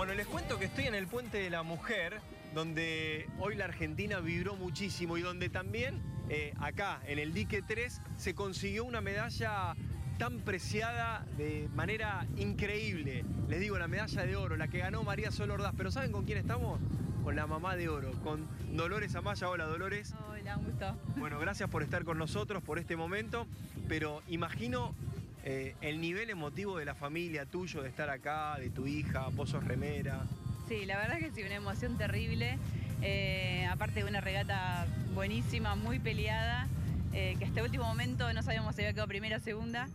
Bueno, les cuento que estoy en el Puente de la Mujer, donde hoy la Argentina vibró muchísimo y donde también acá, en el Dique 3, se consiguió una medalla tan preciada de manera increíble. Les digo, la medalla de oro, la que ganó María Sol Ordaz. Pero ¿saben con quién estamos? Con la mamá de oro, con Dolores Amaya. Hola, Dolores. Hola, un gusto. Bueno, gracias por estar con nosotros, por este momento, pero imagino el nivel emotivo de la familia tuyo, de estar acá, de tu hija, vos sos remera. Sí, la verdad que sí, una emoción terrible, aparte de una regata buenísima, muy peleada, que hasta el último momento no sabíamos si había quedado primera o segunda,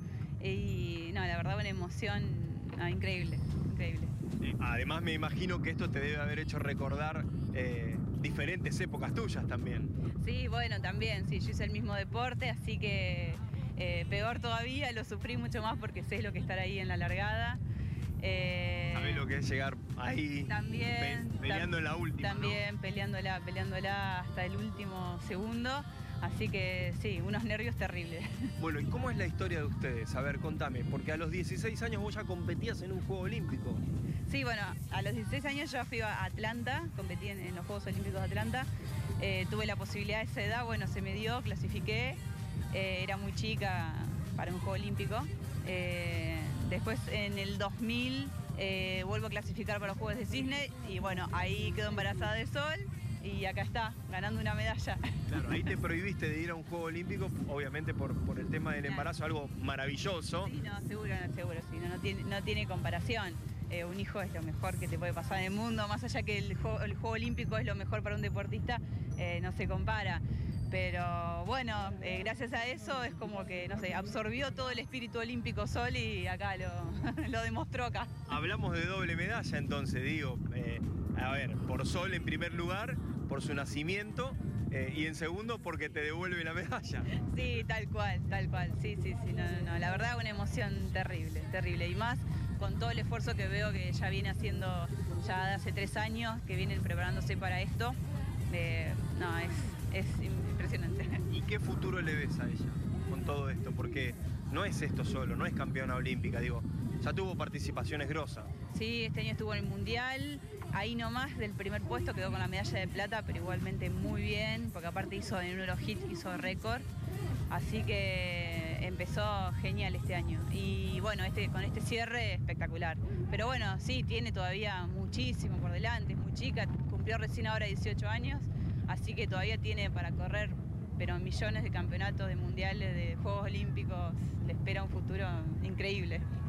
y no, la verdad una emoción increíble, increíble. Además me imagino que esto te debe haber hecho recordar diferentes épocas tuyas también. Sí, bueno, también, sí, yo hice el mismo deporte, así que peor todavía, lo sufrí mucho más porque sé lo que estar ahí en la largada. ¿Sabés lo que es llegar ahí también, peleando en la última? También, ¿no? peleándola hasta el último segundo. Así que sí, unos nervios terribles. Bueno, ¿y cómo es la historia de ustedes? A ver, contame, porque a los 16 años vos ya competías en un Juego Olímpico. Sí, bueno, a los 16 años yo fui a Atlanta, competí en los Juegos Olímpicos de Atlanta. Tuve la posibilidad a esa edad, bueno, se me dio, clasifiqué. Era muy chica para un Juego Olímpico. Después en el 2000 vuelvo a clasificar para los Juegos de Cisne y bueno, ahí quedó embarazada de Sol y acá está, ganando una medalla. Claro, ahí te prohibiste de ir a un Juego Olímpico, obviamente por el tema del embarazo, algo maravilloso. Sí, no, seguro, sí, no tiene comparación. Un hijo es lo mejor que te puede pasar en el mundo, más allá que el juego olímpico es lo mejor para un deportista, no se compara. Pero bueno, gracias a eso es como que, no sé, absorbió todo el espíritu olímpico Sol y acá lo demostró acá. Hablamos de doble medalla entonces, digo, a ver, por Sol en primer lugar, por su nacimiento, y en segundo porque te devuelve la medalla. Sí, tal cual, sí, no, la verdad una emoción terrible, y más con todo el esfuerzo que veo que ya viene haciendo ya de hace 3 años, que vienen preparándose para esto, no, es impresionante. ¿Y qué futuro le ves a ella con todo esto? Porque no es esto solo, no es campeona olímpica, digo, ya tuvo participaciones grosas. Sí, este año estuvo en el Mundial, ahí nomás del primer puesto, quedó con la medalla de plata, pero igualmente muy bien, porque aparte hizo en uno de los hits, hizo récord, así que empezó genial este año. Y bueno, con este cierre espectacular. Pero bueno, sí, tiene todavía muchísimo por delante, es muy chica, cumplió recién ahora 18 años, así que todavía tiene para correr, pero millones de campeonatos, de mundiales, de Juegos Olímpicos, le espera un futuro increíble.